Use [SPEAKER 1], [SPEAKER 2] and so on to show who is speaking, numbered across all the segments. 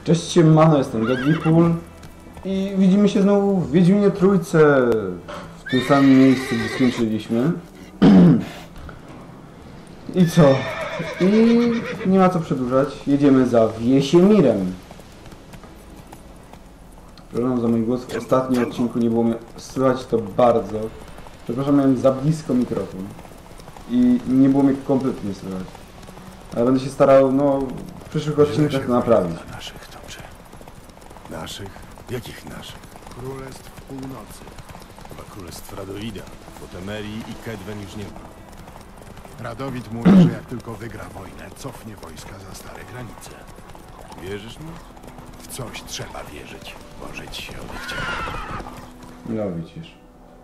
[SPEAKER 1] Cześć, siemano, jestem Deadpool i widzimy się znowu w Wiedźminie Trójce, w tym samym miejscu, gdzie skończyliśmy. I co? I nie ma co przedłużać, jedziemy za Wiesiemirem. Przepraszam za mój głos, w ostatnim odcinku nie było mnie słychać to bardzo. Przepraszam, miałem za blisko mikrofon i nie było mnie kompletnie słychać. Ale będę się starał, no, w przyszłych odcinkach to naprawić.
[SPEAKER 2] Naszych toczy. Naszych? Jakich naszych?
[SPEAKER 3] Królestw Północy.
[SPEAKER 2] Chyba królestw Radowida, bo Temerii i Kedwen już nie ma.
[SPEAKER 3] Radowid mówi, że jak tylko wygra wojnę, cofnie wojska za stare granice.
[SPEAKER 2] Wierzysz mi?
[SPEAKER 3] W coś trzeba wierzyć. Może ci się odechciało.
[SPEAKER 1] No widzisz.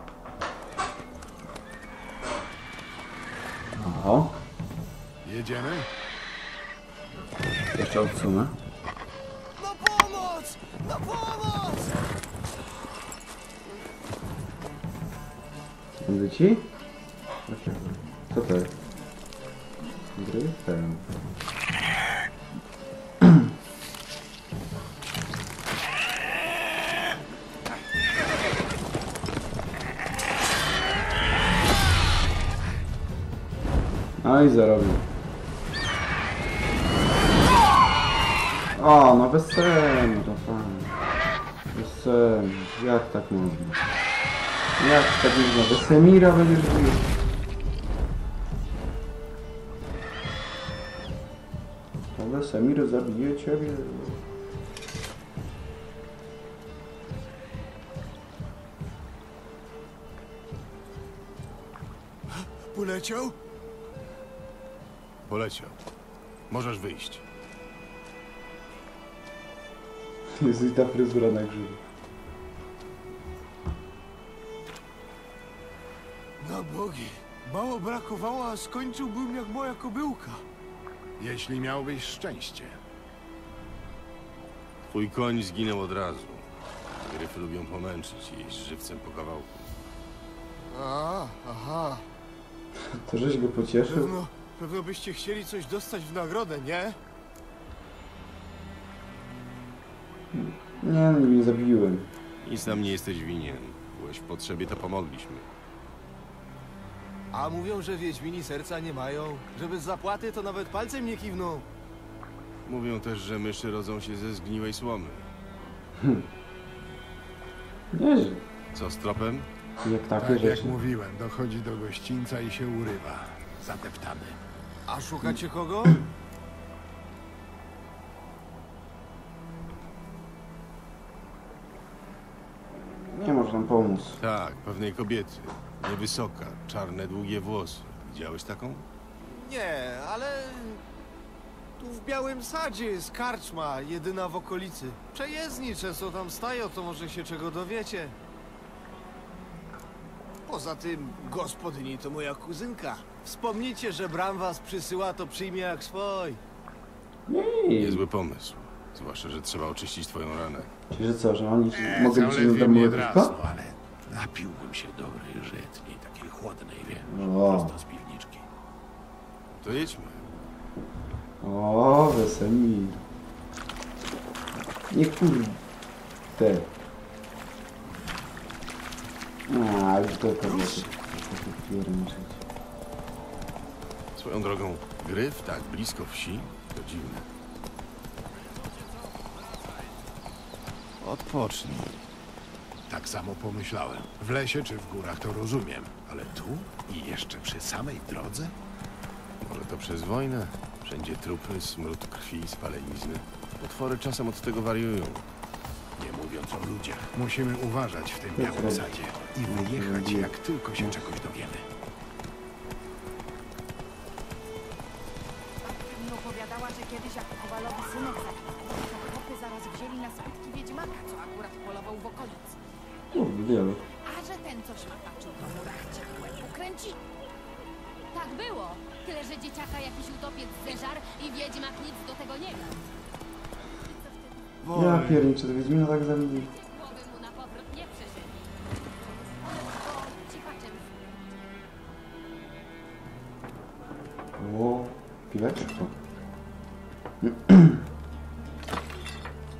[SPEAKER 1] Oho.
[SPEAKER 3] Jedziemy?
[SPEAKER 1] Jeszcze odsunę.
[SPEAKER 4] Na pomoc! Na pomoc!
[SPEAKER 1] Leci? Dlaczego? Co to jest? Gry? Ten. No i zarobił. O, no bez sensu, to fajnie. Bez sensu. Jak tak można? Jak tak można? Wesemira będziesz bił. To Wesemir zabije ciebie.
[SPEAKER 3] Poleciał?
[SPEAKER 2] Poleciał. Możesz wyjść.
[SPEAKER 1] Jest i ta fryzura na grzybu.
[SPEAKER 4] Na bogi! Mało brakowało, a skończyłbym jak moja kobyłka.
[SPEAKER 3] Jeśli miałbyś szczęście.
[SPEAKER 2] Twój koń zginął od razu. Gryfy lubią pomęczyć i jeść żywcem po kawałku.
[SPEAKER 4] Aha.
[SPEAKER 1] To żeś go pocieszył?
[SPEAKER 4] Pewno byście chcieli coś dostać w nagrodę, nie?
[SPEAKER 1] Nie, no nie zabiłem.
[SPEAKER 2] Nic nam nie jesteś winien. Byłeś w potrzebie, to pomogliśmy.
[SPEAKER 4] A mówią, że Wiedźmini serca nie mają, że bez zapłaty to nawet palcem nie kiwną.
[SPEAKER 2] Mówią też, że myszy rodzą się ze zgniłej słomy.
[SPEAKER 1] Nieźle.
[SPEAKER 2] Co z tropem?
[SPEAKER 1] Jak takie
[SPEAKER 3] Tak jak
[SPEAKER 1] rzeczy.
[SPEAKER 3] mówiłem, dochodzi do gościńca i się urywa. Zadeptany.
[SPEAKER 4] A szukacie kogo?
[SPEAKER 1] Nie można nam pomóc.
[SPEAKER 2] Tak, pewnej kobiety. Niewysoka, czarne, długie włosy. Widziałeś taką?
[SPEAKER 4] Nie, ale... Tu w Białym Sadzie jest karczma, jedyna w okolicy. Przejezdni często tam stają, to może się czego dowiecie. Poza tym, gospodyni to moja kuzynka. Wspomnijcie, że Bram was przysyła, to przyjmie jak swój.
[SPEAKER 1] Nie.
[SPEAKER 2] Niezły pomysł. Zwłaszcza, że trzeba oczyścić twoją ranę.
[SPEAKER 1] Czyli że co, że oni mogę być
[SPEAKER 3] Całe
[SPEAKER 1] na
[SPEAKER 3] dwie
[SPEAKER 1] domu
[SPEAKER 3] mnie
[SPEAKER 1] tylko?
[SPEAKER 3] drasną, ale napiłbym się dobrej żytniej, takiej chłodnej, wiesz,
[SPEAKER 1] O.
[SPEAKER 3] prosto z piwniczki.
[SPEAKER 2] To jedźmy.
[SPEAKER 1] O, Wesemir. Nie kurde. A, już to kobiety.
[SPEAKER 2] Swoją drogą, Gryf tak blisko wsi? To dziwne. Odpocznij.
[SPEAKER 3] Tak samo pomyślałem. W lesie czy w górach to rozumiem, ale tu i jeszcze przy samej drodze?
[SPEAKER 2] Może to przez wojnę? Wszędzie trupy, smród krwi, spalenizny. Potwory czasem od tego wariują.
[SPEAKER 3] Nie mówiąc o ludziach. Musimy uważać w tym Białym Sadzie i wyjechać, jak tylko się czegoś dowiemy.
[SPEAKER 5] Mi opowiadała, że kiedyś jak Kowalowi synek zaginął, to chłopy zaraz wzięli na spytki wiedźmaka, co akurat polował w okolicy.
[SPEAKER 1] Wielu.
[SPEAKER 5] A że ten coś napatrzył, to mu rachciach łeb ukręci. Tak było. Tyle, że dzieciaka jakiś utopiec zeżar i wiedźmak nic do tego nie miał.
[SPEAKER 1] Ja pierniczę, to Wiedźmina tak zabili.
[SPEAKER 5] Głowy mu na powrót nie przeżyli. Bo cichaczem
[SPEAKER 1] O, piweczko.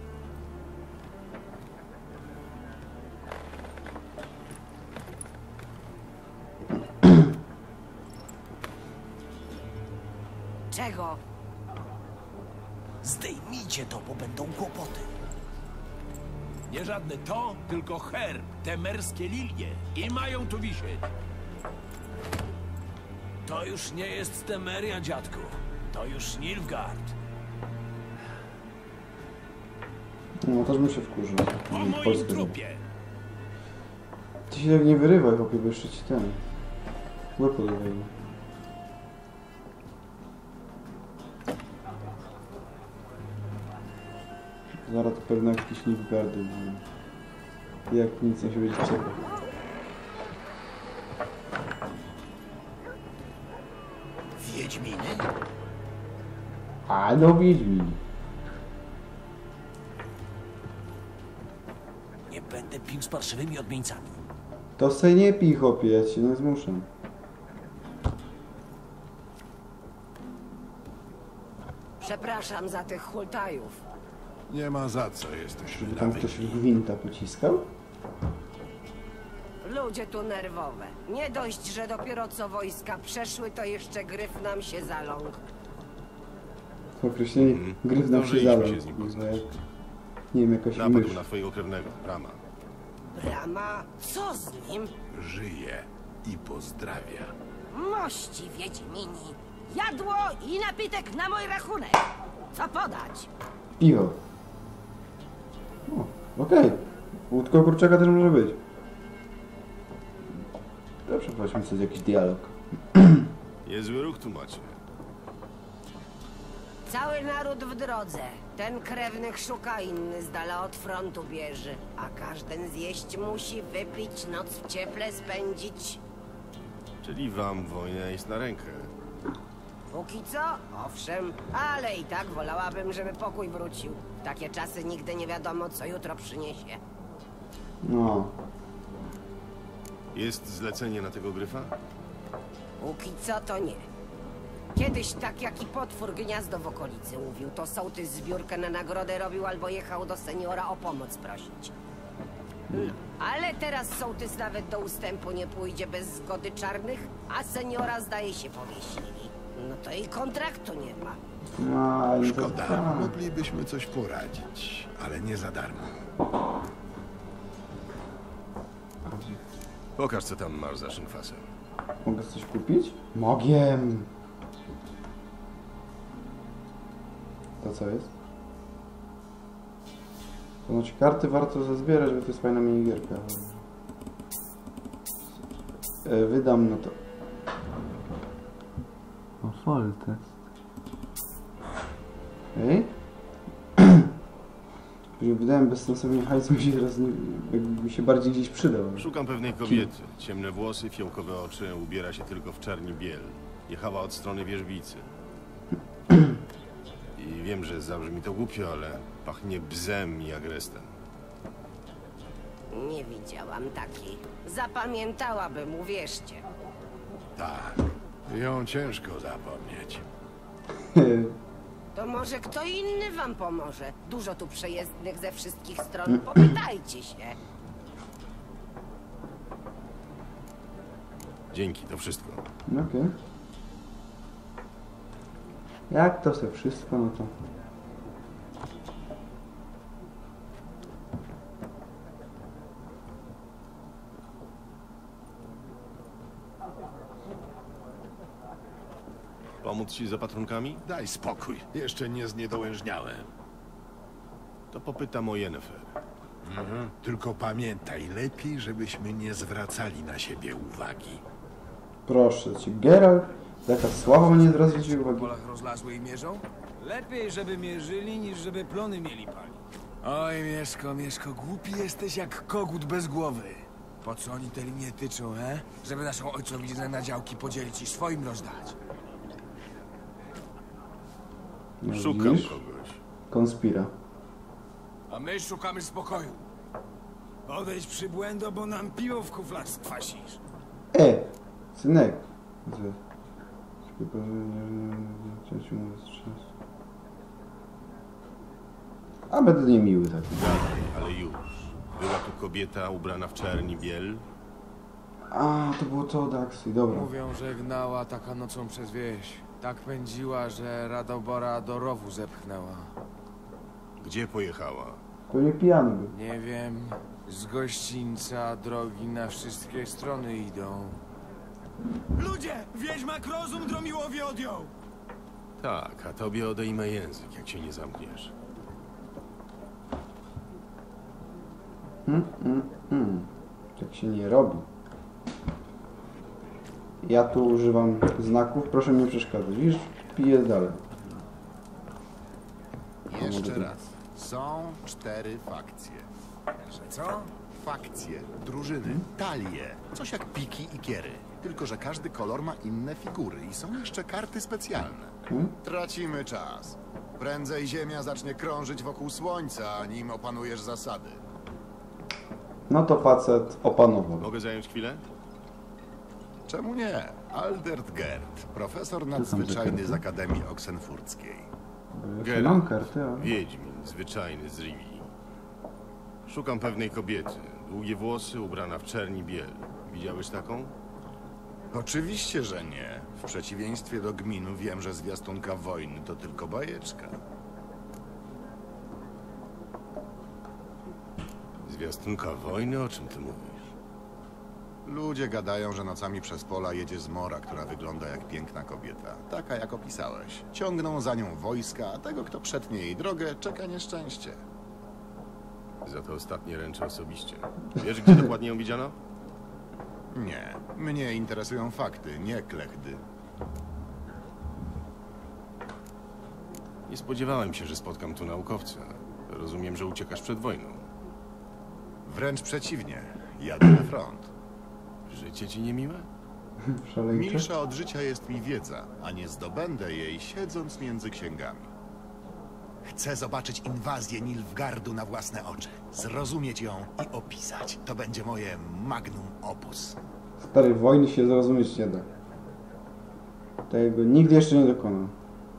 [SPEAKER 6] Dlaczego?
[SPEAKER 7] Zdejmijcie to, bo będą kłopoty.
[SPEAKER 8] Nie żadne to, tylko herb, te merskie lilie. I mają tu wisieć. To już nie jest Temeria, dziadku. To już Nilfgaard.
[SPEAKER 1] No, też bym się wkurzył.
[SPEAKER 8] Po moim trupie.
[SPEAKER 1] Ty się tak nie wyrywaj, chłopie, bo jeszcze ci ten... Łeb odwalił. Zaraz to pewnie jakieś Nilfgaardy. Jak nic nie się będzie czekał.
[SPEAKER 7] Wiedźminy?
[SPEAKER 1] A no Wiedźmin.
[SPEAKER 7] Nie będę pił z parszywymi odmieńcami.
[SPEAKER 1] To se nie pij, chłopie, ja cię nie zmuszę.
[SPEAKER 6] Przepraszam za tych hultajów.
[SPEAKER 3] Nie ma za co, jesteśmy
[SPEAKER 1] Żeby tam
[SPEAKER 3] nawet.
[SPEAKER 1] ktoś gwinta pociskał?
[SPEAKER 6] Ludzie tu nerwowe. Nie dość, że dopiero co wojska przeszły, to jeszcze gryf nam się zaląkł.
[SPEAKER 1] To określenie gryf nam się
[SPEAKER 2] Zdążyliśmy
[SPEAKER 1] zalał.
[SPEAKER 2] się z nim poznać.
[SPEAKER 1] Jak, nie wiem, jakaś
[SPEAKER 2] Napadł
[SPEAKER 1] mysz.
[SPEAKER 2] na twojego krewnego, Rama.
[SPEAKER 6] Brama, co z nim?
[SPEAKER 3] Żyje i pozdrawia.
[SPEAKER 6] Mości Wiedźmini. Jadło i napitek na mój rachunek. Co podać?
[SPEAKER 1] Piwo. O, okej. Łódko kurczaka też może być. Dobrze, przeprowadźmy sobie jakiś dialog.
[SPEAKER 2] Niezły ruch tu macie.
[SPEAKER 6] Cały naród w drodze. Ten krewnych szuka, inny z dala od frontu bierze. A każdy zjeść musi, wypić, noc w cieple spędzić.
[SPEAKER 2] Czyli wam wojna jest na rękę.
[SPEAKER 6] Póki co, owszem, ale i tak wolałabym, żeby pokój wrócił. W takie czasy nigdy nie wiadomo, co jutro przyniesie.
[SPEAKER 1] No.
[SPEAKER 2] Jest zlecenie na tego gryfa?
[SPEAKER 6] Póki co to nie. Kiedyś tak jaki potwór gniazdo w okolicy mówił, to sołtys zbiórkę na nagrodę robił albo jechał do seniora o pomoc prosić. Ale teraz sołtys nawet do ustępu nie pójdzie bez zgody czarnych, a seniora zdaje się powiesili. No to i kontraktu nie ma.
[SPEAKER 1] No, ale to
[SPEAKER 3] Szkoda,
[SPEAKER 1] tak.
[SPEAKER 3] moglibyśmy coś poradzić, ale nie za darmo.
[SPEAKER 2] Pokaż, co tam masz za szynkwasem.
[SPEAKER 1] Mogę coś kupić? Mogiem! To co jest? Ponoć karty warto zazbierać, bo to jest fajna minigierka. Wydam na to. O, foltest. Ej? Wydałem bezsensownie hajs, mi się teraz nie, jakby mi się bardziej gdzieś przydał.
[SPEAKER 2] Szukam pewnej kobiety. Ciemne włosy, fiołkowe oczy, ubiera się tylko w czarni biel. Jechała od strony wierzbicy. I wiem, że zabrzmi to głupio, ale pachnie bzem i agrestem.
[SPEAKER 6] Nie widziałam takiej. Zapamiętałabym, uwierzcie.
[SPEAKER 3] Tak, ją ciężko zapomnieć.
[SPEAKER 6] To może kto inny wam pomoże. Dużo tu przejezdnych ze wszystkich stron. Popytajcie się.
[SPEAKER 2] Dzięki, to wszystko.
[SPEAKER 1] Okej. Jak to sobie wszystko, no to...
[SPEAKER 2] Pomóc ci z opatrunkami?
[SPEAKER 3] Daj spokój, jeszcze nie zniedołężniałem.
[SPEAKER 2] To popytam o Yennefer.
[SPEAKER 3] Tylko pamiętaj, lepiej, żebyśmy nie zwracali na siebie uwagi.
[SPEAKER 1] Proszę cię, Geralt, jaka sława mnie zwracacie
[SPEAKER 8] W
[SPEAKER 1] uwagi.
[SPEAKER 8] polach rozlazły i mierzą? Lepiej, żeby mierzyli, niż żeby plony mieli palić. Oj, Mieszko, głupi jesteś jak kogut bez głowy. Po co oni te linie tyczą, Żeby naszą ojcowiznę na działki podzielić i swoim rozdać.
[SPEAKER 1] No,
[SPEAKER 2] Szukam
[SPEAKER 1] widzisz?
[SPEAKER 2] kogoś.
[SPEAKER 1] Konspira.
[SPEAKER 8] A my szukamy spokoju. Odejdź przybłędo, bo nam piwo w kuflach skwasisz.
[SPEAKER 1] Synek. A będę niemiły taki.
[SPEAKER 2] Gadaj, ale już. Była tu kobieta ubrana w czarni biel.
[SPEAKER 1] A, to było to od akcji, dobra.
[SPEAKER 8] Mówią, że gnała taka nocą przez wieś. Tak pędziła, że Radobora do rowu zepchnęła.
[SPEAKER 2] Gdzie pojechała?
[SPEAKER 1] Pewnie pijany był.
[SPEAKER 8] Nie wiem, z gościńca drogi na wszystkie strony idą. Ludzie! Wiedźmak rozum Dromiłowi odjął!
[SPEAKER 2] Tak, a tobie odejmę język, jak się nie zamkniesz.
[SPEAKER 1] Tak się nie robi. Ja tu używam znaków, proszę mi nie przeszkadzać. Widzisz, piję dalej.
[SPEAKER 3] Jeszcze raz. Są 4 fakcje.
[SPEAKER 8] Że co?
[SPEAKER 3] Fakcje, drużyny, talie. Coś jak piki i kiery. Tylko że każdy kolor ma inne figury i są jeszcze karty specjalne. Tracimy czas. Prędzej Ziemia zacznie krążyć wokół Słońca, nim opanujesz zasady.
[SPEAKER 1] No to facet opanował.
[SPEAKER 2] Mogę zająć chwilę?
[SPEAKER 3] Czemu nie? Aldert Gerd, profesor
[SPEAKER 1] za
[SPEAKER 3] nadzwyczajny
[SPEAKER 1] karty?
[SPEAKER 3] z Akademii Oksenfurckiej.
[SPEAKER 1] Ja mam karty, ale...
[SPEAKER 2] Wiedźmin, zwyczajny z Rivii. Szukam pewnej kobiety. Długie włosy, ubrana w czerni biel. Widziałeś taką?
[SPEAKER 3] Oczywiście, że nie. W przeciwieństwie do Gminu wiem, że zwiastunka wojny to tylko bajeczka.
[SPEAKER 2] Zwiastunka wojny? O czym ty mówisz?
[SPEAKER 3] Ludzie gadają, że nocami przez pola jedzie zmora, która wygląda jak piękna kobieta. Taka, jak opisałeś. Ciągną za nią wojska, a tego, kto przetnie jej drogę, czeka nieszczęście.
[SPEAKER 2] Za to ostatnie ręczę osobiście. Wiesz, gdzie dokładnie ją widziano?
[SPEAKER 3] Nie. Mnie interesują fakty, nie klechdy.
[SPEAKER 2] Nie spodziewałem się, że spotkam tu naukowca. Rozumiem, że uciekasz przed wojną.
[SPEAKER 3] Wręcz przeciwnie. Jadę na front.
[SPEAKER 2] Życie ci niemiłe?
[SPEAKER 1] Szaleńcze?
[SPEAKER 3] Milsza od życia jest mi wiedza, a nie zdobędę jej siedząc między księgami. Chcę zobaczyć inwazję Nilfgaardu na własne oczy. Zrozumieć ją i opisać. To będzie moje magnum opus.
[SPEAKER 1] Stary, wojny się zrozumieć nie da. Tego nigdy jeszcze nie dokonał.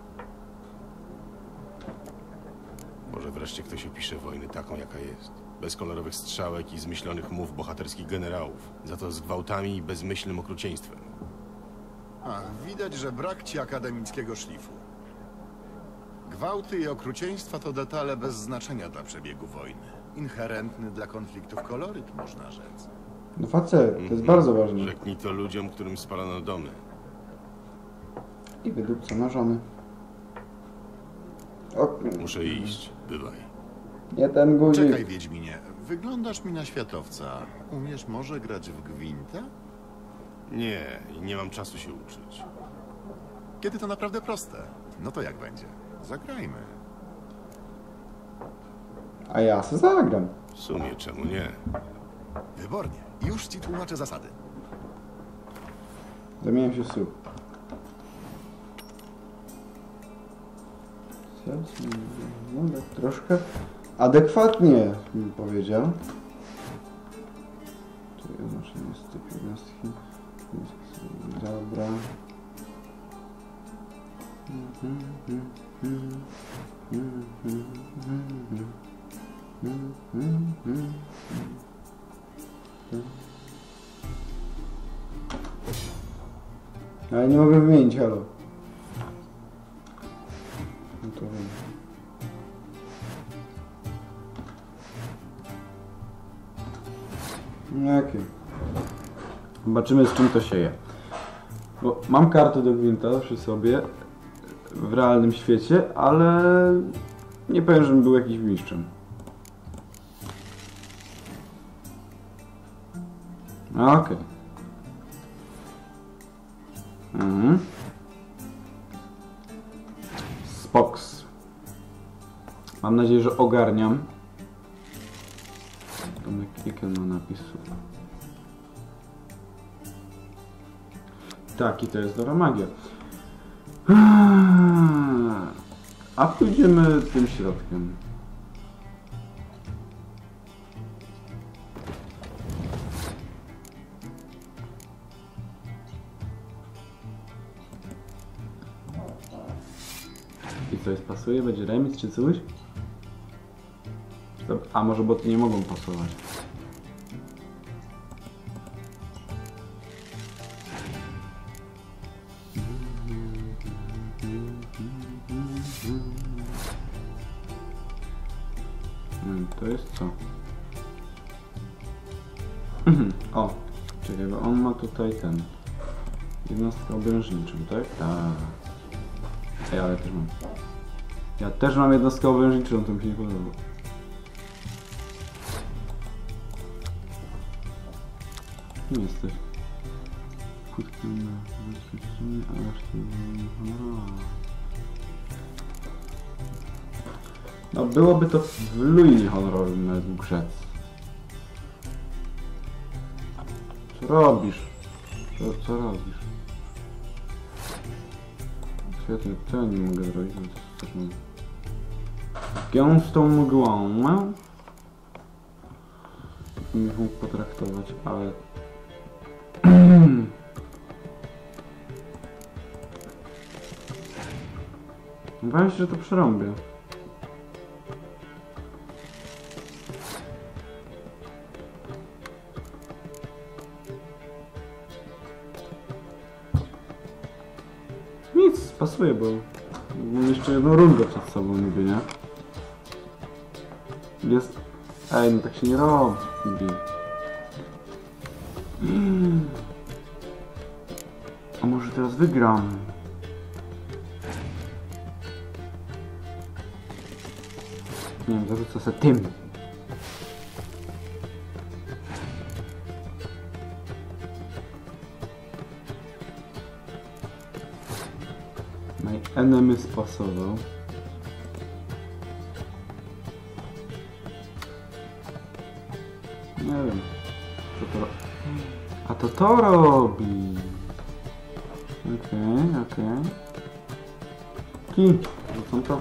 [SPEAKER 2] Może wreszcie ktoś opisze wojnę taką, jaka jest. Bez kolorowych strzałek i zmyślonych mów bohaterskich generałów. Za to z gwałtami i bezmyślnym okrucieństwem.
[SPEAKER 3] A, widać, że brak ci akademickiego szlifu. Gwałty i okrucieństwa to detale bez znaczenia dla przebiegu wojny. Inherentny dla konfliktów koloryt, można rzec.
[SPEAKER 1] No facet, to jest bardzo ważne.
[SPEAKER 2] Rzeknij to ludziom, którym spalono domy.
[SPEAKER 1] I wydupca na żony. O,
[SPEAKER 2] Muszę iść. Bywaj.
[SPEAKER 1] nie ten guzik.
[SPEAKER 3] Czekaj, Wiedźminie. Wyglądasz mi na światowca. Umiesz może grać w gwintę?
[SPEAKER 2] Nie, i nie mam czasu się uczyć.
[SPEAKER 3] Kiedy to naprawdę proste. No to jak będzie? Zagrajmy.
[SPEAKER 1] A ja se zagram.
[SPEAKER 2] W sumie czemu nie?
[SPEAKER 3] Wybornie. Już ci tłumaczę zasady.
[SPEAKER 1] Zamieniam się w słuch. No tak troszkę adekwatnie bym powiedział. Tu oznaczenie 115. Dobra. Ale nie mogę wymienić, halo. No to wiem. Jakie? Zobaczymy, z czym to się je. Bo mam kartę do Gwinta przy sobie w realnym świecie, ale nie powiem, żebym był jakimś mistrzem. Okej. Spoks. Mam nadzieję, że ogarniam. Tam kilka napisów. Tak, i to jest dobra magia. A pójdziemy tym środkiem. I co jest, pasuje? Będzie remis czy coś? A może boty nie mogą pasować? To jest co? O, czekaj, bo on ma tutaj ten... jednostkę obrężniczą, tak? Tak. Ej, ale też mam. Ja też mam jednostkę obrężniczą, to mi się nie podoba. Kim jesteś? No byłoby to w luinie honorowym nawet mógł rzec. Co robisz? Co robisz? Świetnie, co ja nie mogę zrobić? No to też mam. Gęstą mgłą. Nie mógł potraktować, ale... Wydaje się, że to przerąbię. Nic, pasuje, bo mam jeszcze jedną rundę przed sobą, niby, nie? Jest... Ej, no tak się nie robi. A może teraz wygram? Nie wiem, zarzucę sobie tym. My enemy spasował. Nie wiem. Co to robi? A to robi. Okej. Ki. Rzucam to.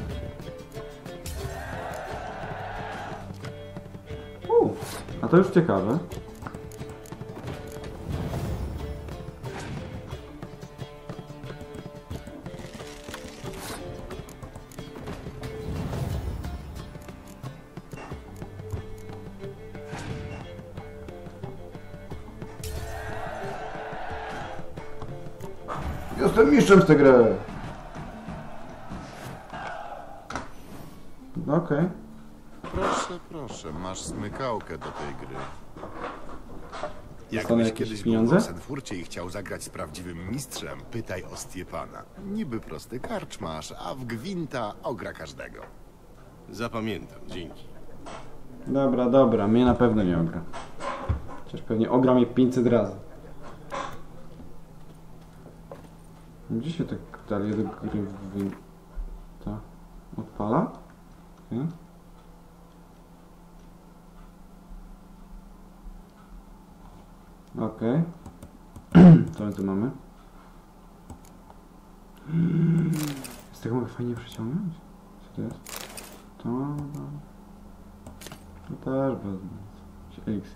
[SPEAKER 1] A to już ciekawe. Jestem mistrzem w tę grę. Okej.
[SPEAKER 3] Proszę, masz smykałkę do tej gry.
[SPEAKER 1] Dostanę
[SPEAKER 3] Jakbyś
[SPEAKER 1] jakieś
[SPEAKER 3] kiedyś
[SPEAKER 1] pieniądze?
[SPEAKER 3] był w Osenfurcie i chciał zagrać z prawdziwym mistrzem, pytaj o Stjepana. Niby prosty karczmarz, a w gwinta ogra każdego.
[SPEAKER 2] Zapamiętam, dzięki.
[SPEAKER 1] Dobra, mnie na pewno nie ogra. Chociaż pewnie ogra mnie 500 razy. Gdzie się tak dalej do gry ta odpala? Okay. Okej. Co my tu mamy? Z tego mogę fajnie przeciągnąć? Co to jest? To też wezmę. Eliksir.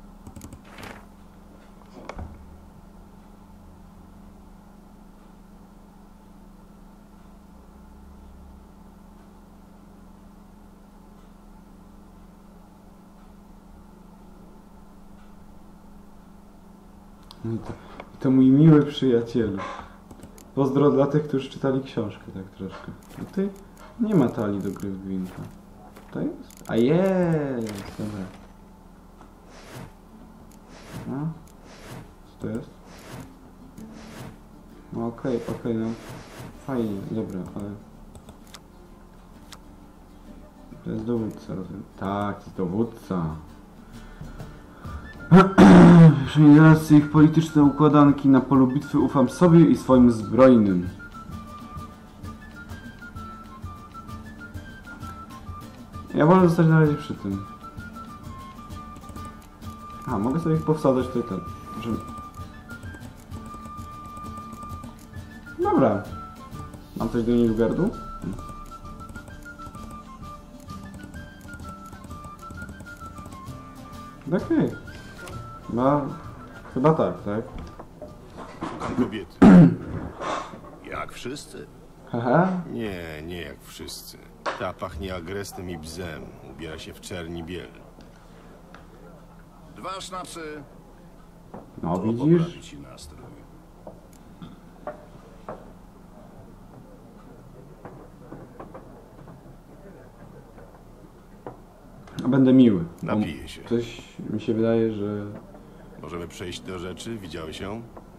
[SPEAKER 1] No to mój miły przyjacielu. Pozdro dla tych, którzy czytali książkę tak troszkę. Tutaj nie ma talii do gry w Gwinta. To jest? A jest! Dobra. No. Co to jest? No okej, no. Fajnie, dobra, ale... To jest dowódca, rozumiem. Tak, to jest dowódca. Realizację ich polityczne układanki na polu bitwy ufam sobie i swoim zbrojnym. Ja wolę zostać na razie przy tym. A, mogę sobie ich powsadzać tutaj ten. Żeby... Dobra. Mam coś do Nilfgaardu? Okej. No, chyba tak?
[SPEAKER 2] Szukam kobiety.
[SPEAKER 3] Jak wszyscy.
[SPEAKER 1] Haha.
[SPEAKER 2] Nie jak wszyscy. Ta pachnie agrestem i bzem. Ubiera się w czerni biel.
[SPEAKER 3] 2 sznapsy.
[SPEAKER 1] No widzisz?
[SPEAKER 3] Ci nastrój.
[SPEAKER 1] Będę miły. bo
[SPEAKER 2] Napiję się.
[SPEAKER 1] Coś mi się wydaje, że...
[SPEAKER 2] Możemy przejść do rzeczy? Widziałeś ją?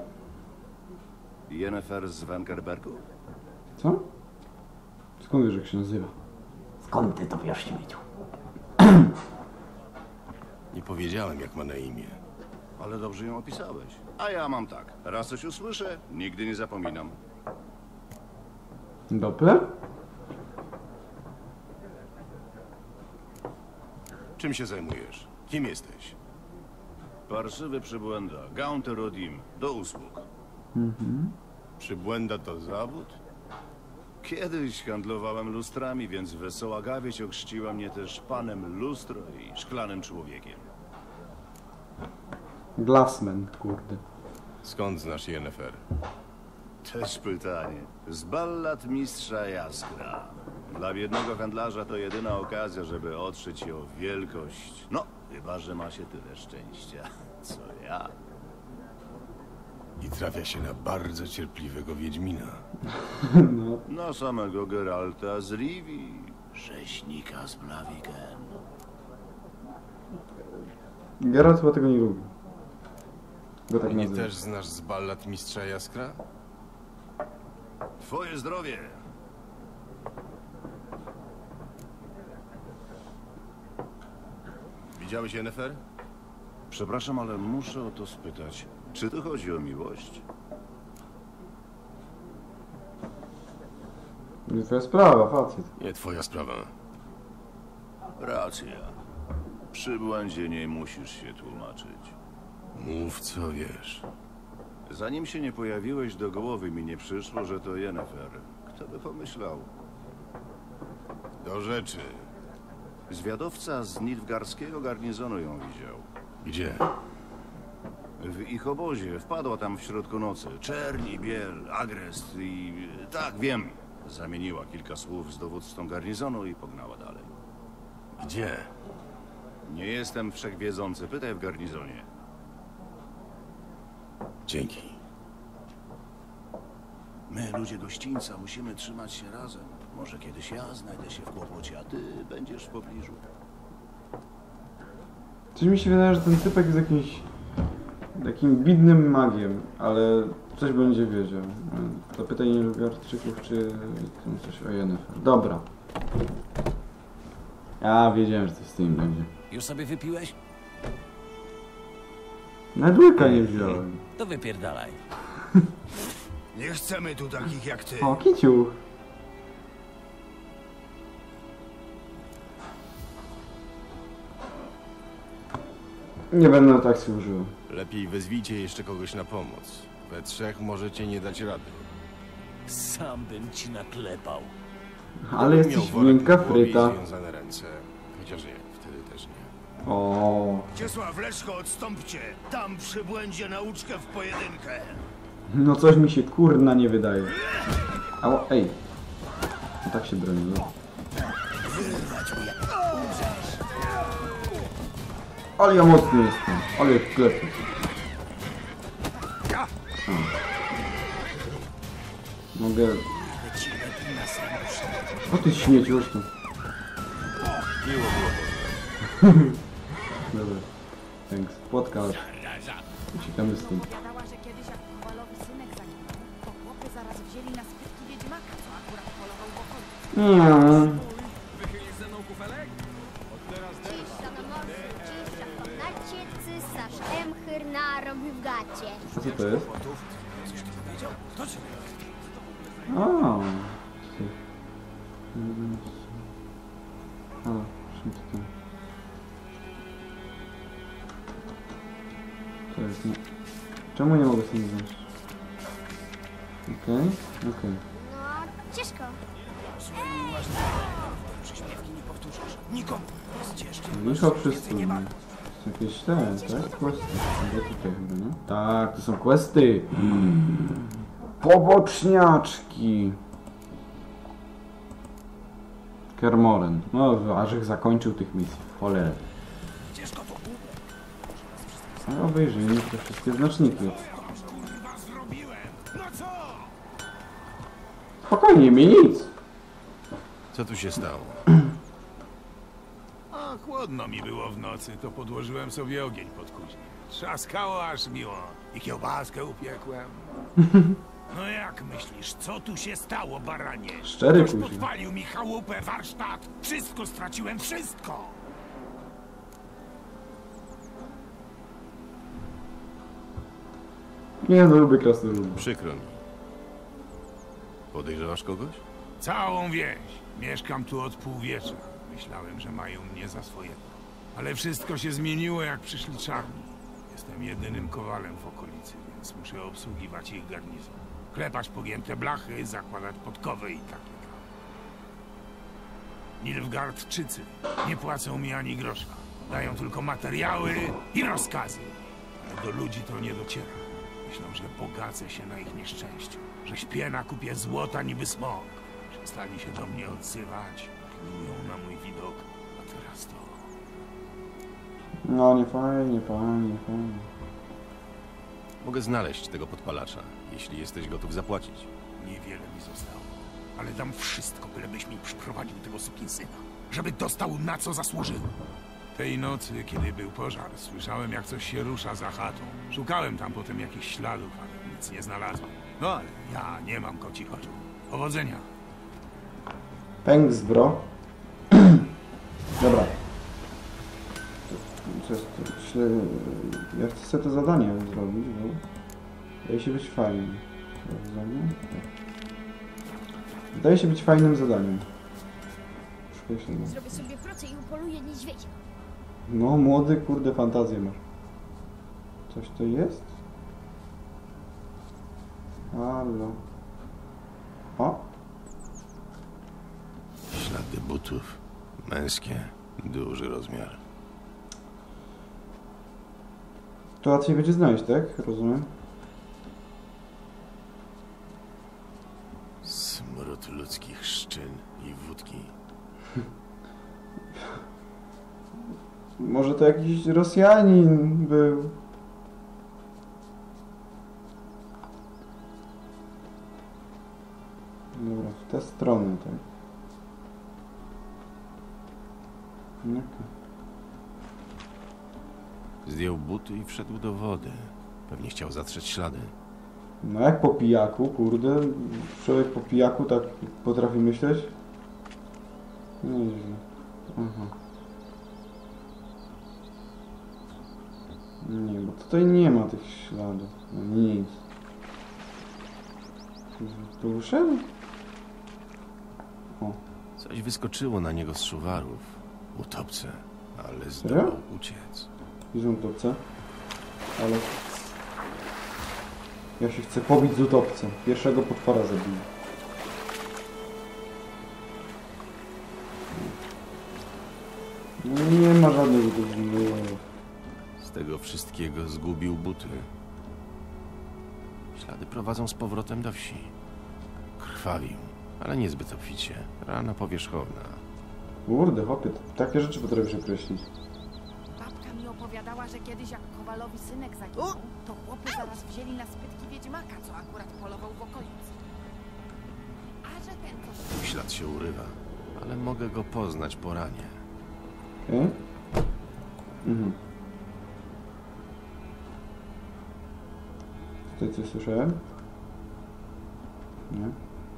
[SPEAKER 9] Jennifer z Wengerbergu?
[SPEAKER 1] Co? Skąd wiesz, jak się nazywa?
[SPEAKER 7] Skąd ty to wiesz, śmieciu?
[SPEAKER 2] Nie powiedziałem, jak ma na imię.
[SPEAKER 9] Ale dobrze ją opisałeś. A ja mam tak. Raz coś usłyszę, nigdy nie zapominam.
[SPEAKER 1] Doppler?
[SPEAKER 2] Czym się zajmujesz? Kim jesteś?
[SPEAKER 9] Parszywy przybłęda. Gaunter Odim. Do usług.
[SPEAKER 2] Przybłęda to zawód?
[SPEAKER 9] Kiedyś handlowałem lustrami, więc wesoła gawieć ochrzciła mnie też panem lustro i szklanym człowiekiem.
[SPEAKER 1] Glassman, kurde.
[SPEAKER 2] Skąd znasz Jennifer?
[SPEAKER 9] Też pytanie. Z ballad mistrza Jaskra. Dla biednego handlarza to jedyna okazja, żeby otrzeć się o wielkość. No, chyba że ma się tyle szczęścia, co ja.
[SPEAKER 2] I trafia się na bardzo cierpliwego Wiedźmina.
[SPEAKER 1] No.
[SPEAKER 9] Na samego Geralta z Rivii, rzeźnika z Blaviken.
[SPEAKER 1] Geralt chyba tego nie lubi. Go tak
[SPEAKER 2] Mnie
[SPEAKER 1] nazywa.
[SPEAKER 2] też znasz z ballad mistrza Jaskra?
[SPEAKER 9] Twoje zdrowie!
[SPEAKER 2] Widziałeś Jennifer?
[SPEAKER 9] Przepraszam, ale muszę o to spytać. Czy tu chodzi o miłość?
[SPEAKER 1] Nie twoja sprawa, facet.
[SPEAKER 2] Nie twoja sprawa.
[SPEAKER 9] Racja. Przy błędzie nie musisz się tłumaczyć.
[SPEAKER 2] Mów co wiesz.
[SPEAKER 9] Zanim się nie pojawiłeś, do głowy mi nie przyszło, że to Jennifer. Kto by pomyślał?
[SPEAKER 2] Do rzeczy.
[SPEAKER 9] Zwiadowca z Nilfgaardzkiego garnizonu ją widział.
[SPEAKER 2] Gdzie?
[SPEAKER 9] W ich obozie. Wpadła tam w środku nocy. Czerni, biel, agrest i... Tak, wiem. Zamieniła kilka słów z dowódcą garnizonu i pognała dalej.
[SPEAKER 2] Gdzie?
[SPEAKER 9] Nie jestem wszechwiedzący. Pytaj w garnizonie.
[SPEAKER 2] Dzięki.
[SPEAKER 9] My, ludzie gościńca, musimy trzymać się razem. Może kiedyś ja znajdę się w kłopocie, a ty będziesz w pobliżu.
[SPEAKER 1] Coś mi się wydaje, że ten typek jest jakimś takim bidnym magiem, ale coś będzie wiedział. Zapytaj Nilfgaardczyków, czy tam coś o Jennifer. Dobra. Ja wiedziałem, że coś z tym będzie.
[SPEAKER 7] Już sobie wypiłeś?
[SPEAKER 1] Nawet łyka nie wziąłem.
[SPEAKER 7] To wypierdalaj.
[SPEAKER 8] Nie chcemy tu takich jak ty.
[SPEAKER 1] O, kiciu. Nie będę taksy używał.
[SPEAKER 2] Lepiej wezwijcie jeszcze kogoś na pomoc. We trzech możecie nie dać rady.
[SPEAKER 7] Sam bym ci naklepał.
[SPEAKER 1] Ale
[SPEAKER 2] Miał
[SPEAKER 1] jesteś
[SPEAKER 2] worek
[SPEAKER 1] miękka
[SPEAKER 2] na głowie i
[SPEAKER 1] fryta.
[SPEAKER 2] związane ręce. Chociaż nie, wtedy też nie.
[SPEAKER 1] O,
[SPEAKER 8] Ciesław, Leszko, odstąpcie. Tam przy błędzie nauczkę w pojedynkę.
[SPEAKER 1] no coś mi się kurna nie wydaje. Ała, ej. No tak się broni, no. Ale ja mocny jestem. Ale klepy. Mogę... O ty śmieciu, chodź tu.
[SPEAKER 2] Miło było.
[SPEAKER 1] Dobra. Thanks. Płotka. Uciekamy z tym.
[SPEAKER 5] Powiadała, że kiedyś jak Kowalowi synek zaginął, to chłopy zaraz wzięli na spytki wiedźmaka, co akurat polował w okolicy.
[SPEAKER 10] Czyszcza na morzu, czyszcza w komnacie, cysarz Emchyr narobił w gacie.
[SPEAKER 1] A co to jest?
[SPEAKER 8] Kto ci
[SPEAKER 1] A. A, czym to tam? To jest nie... Czemu nie mogę sobie wziąć? Okej, okej.
[SPEAKER 10] No, ciężko.
[SPEAKER 8] przyśpiewki nie powtórzysz? Nikomu. Zcieszcie.
[SPEAKER 1] Mniejsza przystój. Są jakieś te, tak? Questy. Chyba tutaj chyba, nie? Tak, to są questy. Poboczniaczki. Kermoren. No, aż ich zakończył tych misji. W cholerę.
[SPEAKER 8] Ciężko to było.
[SPEAKER 1] Ale obejrzyjmy te wszystkie znaczniki.
[SPEAKER 8] Kurwa zrobiłem. No co?
[SPEAKER 1] Spokojnie, mi nic.
[SPEAKER 2] Co tu się stało?
[SPEAKER 4] Ach,
[SPEAKER 11] Chłodno mi było w nocy, to podłożyłem sobie ogień pod kuźnię. Trzaskało aż miło. I kiełbaskę upiekłem. No jak myślisz, co tu się stało, baranie?
[SPEAKER 1] Szczery
[SPEAKER 11] Ktoś
[SPEAKER 1] kuźnia.
[SPEAKER 11] podpalił mi chałupę, warsztat. Wszystko straciłem, wszystko!
[SPEAKER 1] Nie no, lubię krasnoludów.
[SPEAKER 2] Przykro mi. Podejrzewasz kogoś?
[SPEAKER 11] Całą wieś. Mieszkam tu od półwiecza. Myślałem, że mają mnie za swojego. Ale wszystko się zmieniło, jak przyszli czarni. Jestem jedynym kowalem w okolicy, więc muszę obsługiwać ich garnizon. Klepać pogięte blachy, zakładać podkowy i takie tam. Nilfgaardczycy nie płacą mi ani grosza. Dają tylko materiały i rozkazy. Ale do ludzi to nie dociera. Myślą, że bogacę się na ich nieszczęściu. Że śpię na kupie złota niby smok. Przestali się do mnie odzywać. Plują na mój widok. A teraz to...
[SPEAKER 1] No nie fajnie, fajnie, fajnie.
[SPEAKER 2] Mogę znaleźć tego podpalacza, jeśli jesteś gotów zapłacić.
[SPEAKER 11] Niewiele mi zostało. Ale dam wszystko, bylebyś mi przyprowadził tego sukinsyna. Żeby dostał na co zasłużył. Tej nocy, kiedy był pożar, słyszałem, jak coś się rusza za chatą. Szukałem tam potem jakichś śladów, ale nic nie znalazłem. No ale ja nie mam kocich oczu. Powodzenia.
[SPEAKER 1] Thanks, bro. Dobra. Ja chcę sobie to zadanie zrobić, bo wydaje się być fajnym. Wydaje się być fajnym zadaniem.
[SPEAKER 10] Zrobię sobie pracę i upoluję niedźwiedzia.
[SPEAKER 1] No, młody, kurde, fantazję masz. Coś to jest? Halo. O!
[SPEAKER 2] Ślady butów. Męskie. Duży rozmiar.
[SPEAKER 1] To łatwiej będzie znaleźć, tak? Rozumiem.
[SPEAKER 2] Smród ludzkich szczyn i wódki.
[SPEAKER 1] Może to jakiś Rosjanin był. Dobra, w tę stronę, tak. Okay.
[SPEAKER 2] Zdjął buty i wszedł do wody. Pewnie chciał zatrzeć ślady.
[SPEAKER 1] No jak po pijaku, kurde. Człowiek po pijaku tak potrafi myśleć? Nieźle. Aha. Nie, bo tutaj nie ma tych śladów. No nic. Tu wszedł? O.
[SPEAKER 2] Coś wyskoczyło na niego z szuwarów. Utopce. Ale
[SPEAKER 1] Serio?
[SPEAKER 2] zdołał uciec.
[SPEAKER 1] Gdzie są utopce? Ale... Ja się chcę pobić z utopcem. Pierwszego potwora zabiję. Nie ma żadnych utopców.
[SPEAKER 2] Z tego wszystkiego zgubił buty. Ślady prowadzą z powrotem do wsi. Krwawił, ale niezbyt obficie. Rana powierzchowna.
[SPEAKER 1] Kurde, chłopie, takie rzeczy potrafisz określić.
[SPEAKER 5] Babka mi opowiadała, że kiedyś jak Kowalowi synek zaginął, to chłopy zaraz wzięli na spytki wiedźmaka, co akurat polował w okolicy. A że ten coś...
[SPEAKER 2] Ślad się urywa, ale mogę go poznać po ranie.
[SPEAKER 1] Okay. Mhm. Tutaj coś słyszałem? Nie.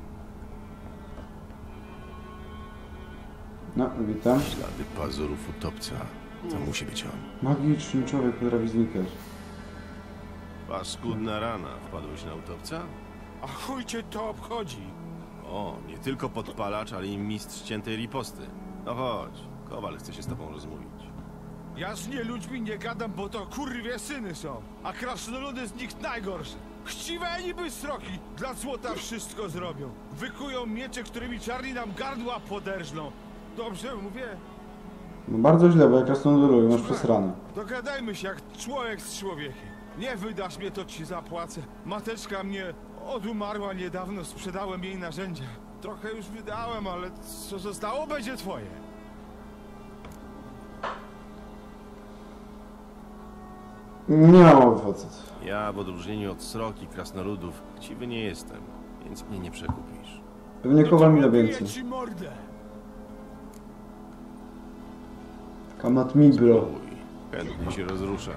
[SPEAKER 1] No, witam.
[SPEAKER 2] Ślady pazurów utopca. To musi być on.
[SPEAKER 1] Magiczny człowiek potrafi znikać.
[SPEAKER 2] Paskudna rana. Wpadłeś na utopca?
[SPEAKER 11] A chuj cię to obchodzi.
[SPEAKER 2] O, nie tylko podpalacz, ale i mistrz ciętej riposty. No chodź, Kowal chce się z tobą rozmówić.
[SPEAKER 11] Ja z nie ludźmi nie gadam, bo to kurwie syny są. A krasnoludy z nich najgorsze. Chciwe niby sroki. Dla złota wszystko zrobią. Wykują miecze, którymi czarni nam gardła poderżną. Dobrze mówię?
[SPEAKER 1] No bardzo źle, bo jak krasnoluduję, masz przesrane.
[SPEAKER 11] Dogadajmy się jak człowiek z człowiekiem. Nie wydasz mnie, to ci zapłacę. Mateczka mnie odumarła niedawno, sprzedałem jej narzędzia. Trochę już wydałem, ale co zostało, będzie twoje.
[SPEAKER 1] Nie mam mowy, facet.
[SPEAKER 2] Ja w odróżnieniu od srok i krasnoludów chciwy nie jestem, więc mnie nie przekupisz.
[SPEAKER 1] Pewnie Kowal mi da
[SPEAKER 11] Pobiję
[SPEAKER 1] więcej.
[SPEAKER 11] ci mordę.
[SPEAKER 1] Come at me, bro.
[SPEAKER 2] Spróbuj. Chętnie się rozruszam.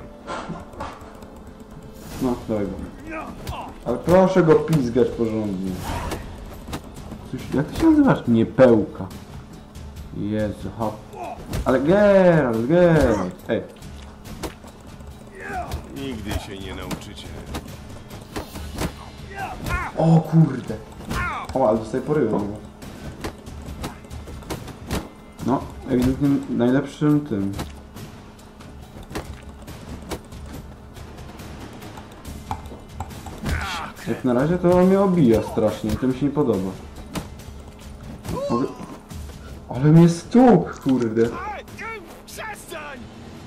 [SPEAKER 1] No, dawaj go. Ale proszę go pizgać porządnie. Coś, jak ty się nazywasz? Nie pełka. Jezu, hop. Ale Geralt. Ej.
[SPEAKER 2] Nigdy się nie nauczycie.
[SPEAKER 1] O kurde. O, ale dostaję porywa. No, ewidentnie najlepszym tym. Jak na razie to on mnie obija strasznie i to mi się nie podoba. Mogę... Ale mnie stuk, kurde.
[SPEAKER 11] Przestań!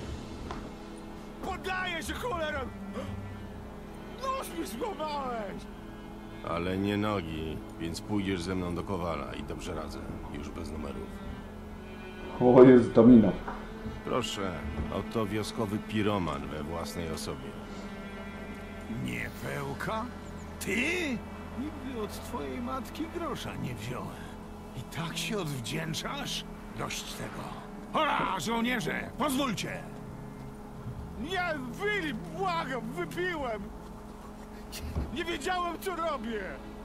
[SPEAKER 11] Poddaję się, cholera! Nóż mi złamałeś!
[SPEAKER 2] Ale nie nogi, więc pójdziesz ze mną do Kowala i dobrze radzę. Już bez numerów.
[SPEAKER 1] O Jezu, to mina.
[SPEAKER 2] Proszę, oto wioskowy piroman we własnej osobie.
[SPEAKER 11] Nie pełka? Ty? Nigdy od twojej matki grosza nie wziąłem. I tak się odwdzięczasz? Dość tego. Hola, żołnierze, pozwólcie! Nie, Filip, błagam, wypiłem! Nie wiedziałem, co robię!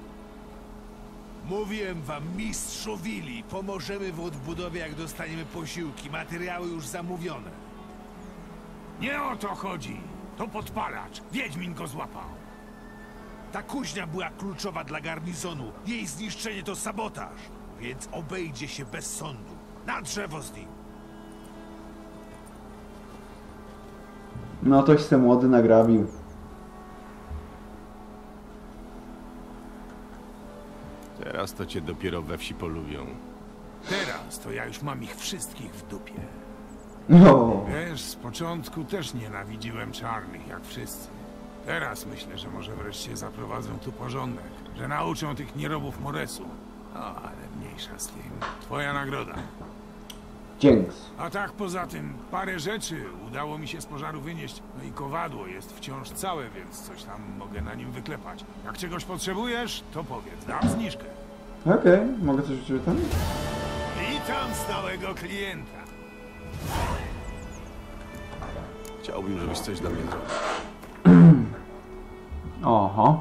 [SPEAKER 11] Mówiłem wam, mistrzu Willi, pomożemy w odbudowie, jak dostaniemy posiłki. Materiały już zamówione. Nie o to chodzi. To podpalacz. Wiedźmin go złapał. Ta kuźnia była kluczowa dla garnizonu. Jej zniszczenie to sabotaż. Więc obejdzie się bez sądu. Na drzewo z nim.
[SPEAKER 1] No toś se młody nagrabił.
[SPEAKER 2] Teraz to cię dopiero we wsi polubią.
[SPEAKER 11] Teraz to ja już mam ich wszystkich w dupie.
[SPEAKER 1] No.
[SPEAKER 11] Wiesz, z początku też nienawidziłem czarnych, jak wszyscy. Teraz myślę, że może wreszcie zaprowadzą tu porządek, że nauczą tych nierobów Moresu. O, ale mniejsza z tym. Twoja nagroda.
[SPEAKER 1] Dzięks.
[SPEAKER 11] A tak poza tym, parę rzeczy udało mi się z pożaru wynieść. No i kowadło jest wciąż całe, więc coś tam mogę na nim wyklepać. Jak czegoś potrzebujesz, to powiedz, dam zniżkę.
[SPEAKER 1] Okej, mogę coś u ciebie tam?
[SPEAKER 11] Witam stałego klienta.
[SPEAKER 2] Chciałbym, żebyś coś dla mnie zrobił.
[SPEAKER 1] Oho.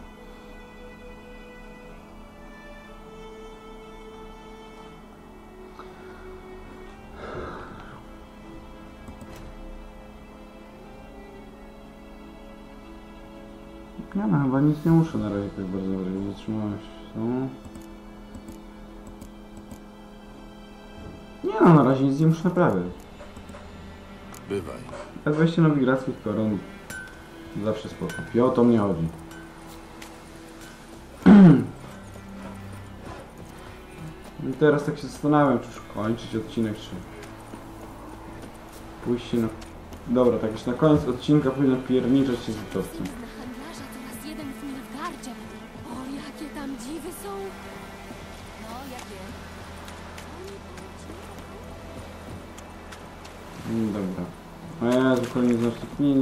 [SPEAKER 1] Ja no chyba nic nie muszę na razie tak bardzo bardziej zatrzymać. Nie no, na razie nic nie muszę naprawiać.
[SPEAKER 2] Bywaj.
[SPEAKER 1] A wejście nowigradzkich koron zawsze spoko. I o to mnie chodzi. I teraz tak się zastanawiam, czy już kończyć odcinek, czy pójść się na... Dobra, tak już na koniec odcinka powinno pierniczeć się z utowcem.
[SPEAKER 12] Handlarza teraz jeden w Nilfgaardzie. O, jakie tam dziwy są! No, jakie?
[SPEAKER 1] Dobra. A ja zupełnie znaczy... Nie.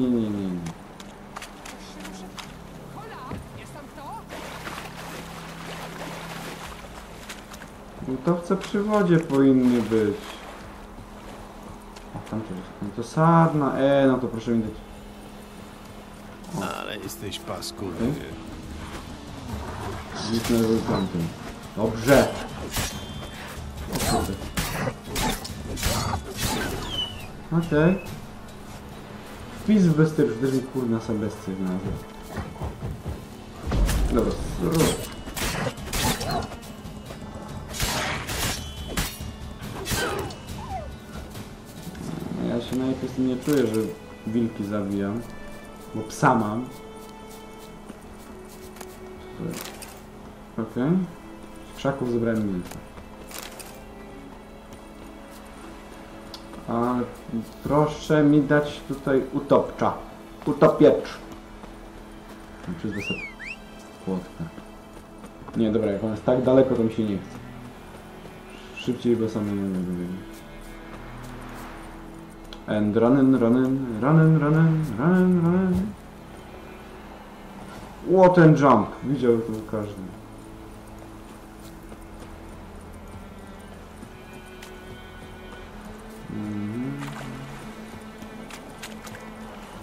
[SPEAKER 12] Hola, jest tam kto?
[SPEAKER 1] Utowce przy wodzie powinny być. A tam to jest. To sadna. No to proszę mi dać.
[SPEAKER 2] Ale jesteś paskudny.
[SPEAKER 1] Nic na tamtym. Dobrze. Okej. Wpis w bestię, już też mi kurna sam bestię znalazłem. Dobra, ja się najpierw nie czuję, że wilki zabijam, bo psa mam. Okej. Z krzaków zebrałem wilka. Ale proszę mi dać tutaj utopcza. Utopiecz. Przez wysep płotka. Nie, dobra, jak on jest tak daleko, to mi się nie chce. Szybciej go sam nie będę. And running. What and jump. Widział to każdy.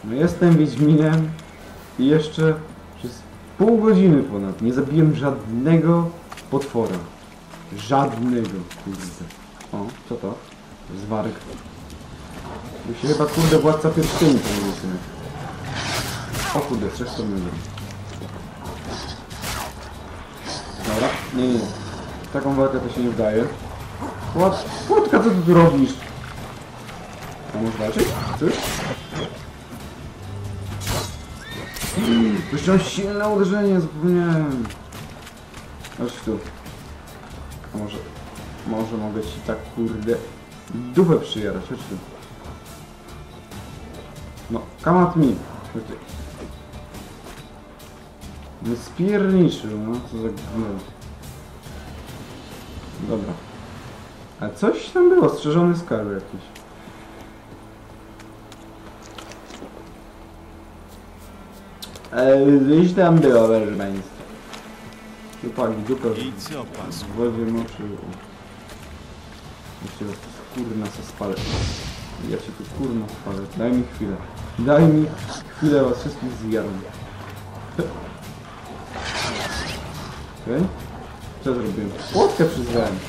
[SPEAKER 1] No jestem Wiedźminem i jeszcze przez pół godziny ponad nie zabiłem żadnego potwora. Żadnego, kurde. O, co to? Zwarg. By się chyba, kurde, Władca Pierścieni powiedział. O kurde, 300 minut. Dobra, nie. Taką walkę to się nie udaje. Płotka, co ty tu robisz? A możesz walczyć? Chcesz? Puszczam silne uderzenie, zapomniałem. Chodź tu. A może mogę ci tak, kurde, dupę przyjarać, chodź tu. No, come at me. Chodź tu. No spierniczył, no co za gniot. Dobra. A coś tam było, strzeżony skarb jakiś. Gdzieś tam było, proszę państwa. Dupaki, dupę.
[SPEAKER 2] I co, pas?
[SPEAKER 1] Wodzie moczy. Ja cię kurna se spalę. Ja cię tu kurna spalę. Daj mi chwilę. Daj mi chwilę, was wszystkich zjadę. Okej? Co zrobiłem? Płotkę przyzwałem.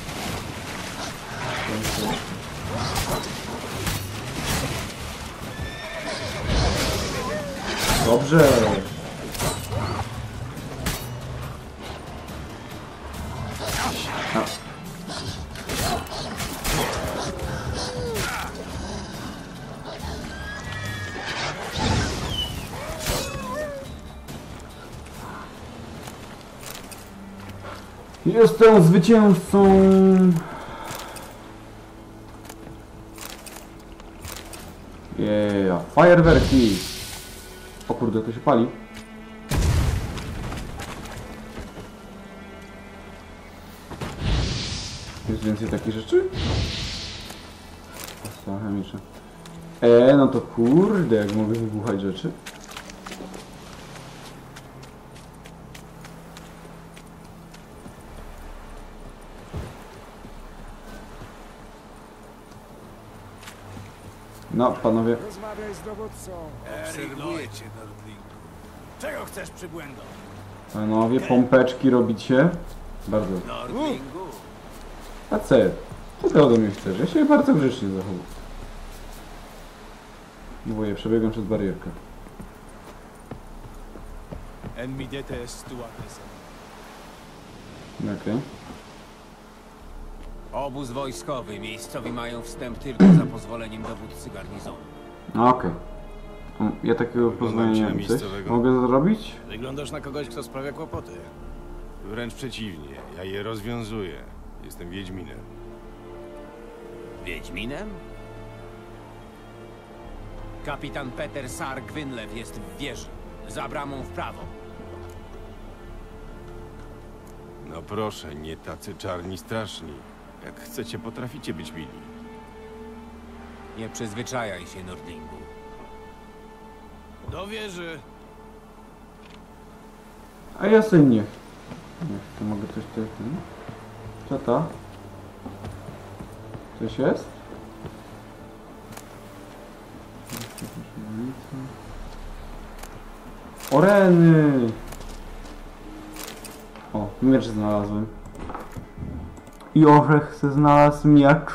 [SPEAKER 1] Dobrze. A. Jestem zwycięzcą. Yeah, fajerwerki. O kurde, to się pali. Jest więcej takich rzeczy? Pasta chemiczna. No to kurde, jak mogę wybuchać rzeczy. No, panowie.
[SPEAKER 8] Rozmawiaj z dowódcą.
[SPEAKER 11] Obserwuję cię, Nordlingu. Czego chcesz, przybłędo?
[SPEAKER 1] Panowie, pompeczki robicie? Bardzo.
[SPEAKER 11] Nordlingu?
[SPEAKER 1] A co? Co ty ode mnie chcesz? Ja się bardzo grzecznie zachowuję. Mówię, przebiegam przez barierkę. Okej.
[SPEAKER 13] Obóz wojskowy. Miejscowi mają wstęp tylko za pozwoleniem dowódcy garnizonu.
[SPEAKER 1] Okej. Ja takiego pozwolenia nie coś mogę zrobić?
[SPEAKER 2] Wyglądasz na kogoś, kto sprawia kłopoty. Wręcz przeciwnie, ja je rozwiązuję. Jestem Wiedźminem.
[SPEAKER 13] Wiedźminem? Kapitan Peter Sar Gwynlew jest w wieży. Za bramą w prawo.
[SPEAKER 2] No proszę, nie tacy czarni straszni. Jak chcecie, potraficie być mili.
[SPEAKER 13] Nie przyzwyczajaj się, Nordlingu.
[SPEAKER 11] Do wieży.
[SPEAKER 1] A ja sobie nie chcę. Mogę coś tutaj... Co to? Coś jest? Oreny! O, miecz znalazłem. I orzech se znalazł miecz.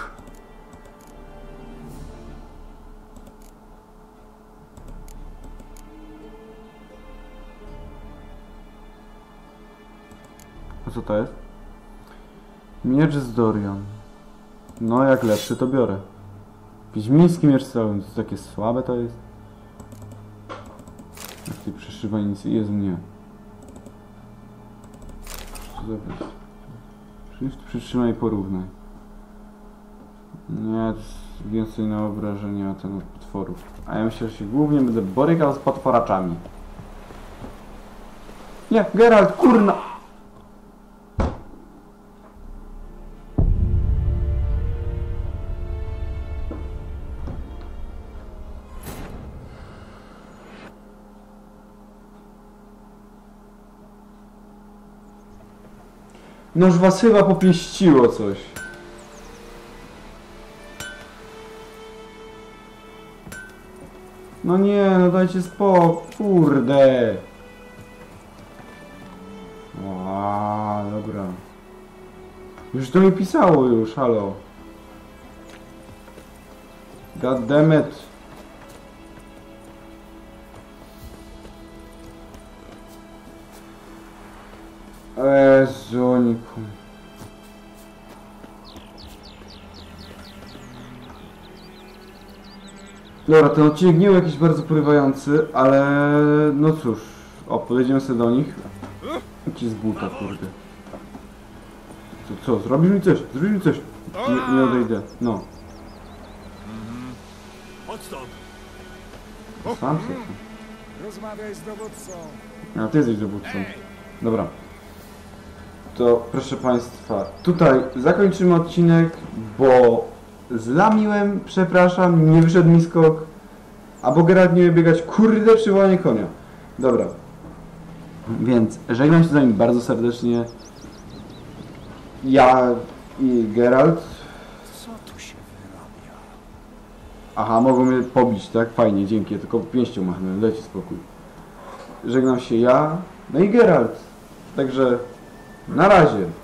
[SPEAKER 1] A co to jest? Miecz z Dorian. No jak lepszy to biorę. Wiedźmiński miecz cały, to takie słabe to jest. Jak tej przeszywanicy jest nie. Przytrzymaj i porównaj. Nie, to jest więcej na obrażenia ten od potworów. A ja myślę, że się głównie będę borykał z potworaczami. Nie, Geralt, kurna! Noż was chyba popieściło coś. No nie, no dajcie spokój, kurde. O, dobra. Już to mi pisało już, halo. God damn it. Zoniku. Dobra, ten odcinek nie był jakiś bardzo porywający, ale no cóż. O, podejdziemy sobie do nich. Ci z buta, kurde. Co? Zrobisz mi coś? Zrobisz mi coś? Nie odejdę, no.
[SPEAKER 11] Odstąp!
[SPEAKER 1] Sam sobie.
[SPEAKER 8] Rozmawiaj z dowódcą.
[SPEAKER 1] A ty jesteś dowódcą. Dobra. To proszę Państwa, tutaj zakończymy odcinek, bo zlamiłem, przepraszam, nie wyszedł mi skok, a bo Geralt nie biegać, kurde, przywołanie konia. Dobra. Więc żegnam się z wami bardzo serdecznie. Ja i Geralt.
[SPEAKER 8] Co tu się wyrabia?
[SPEAKER 1] Aha, mogą mnie pobić, tak? Fajnie, dzięki. Ja tylko pięścią machnąłem, dajcie spokój. Żegnam się ja, no i Geralt. Także na razie.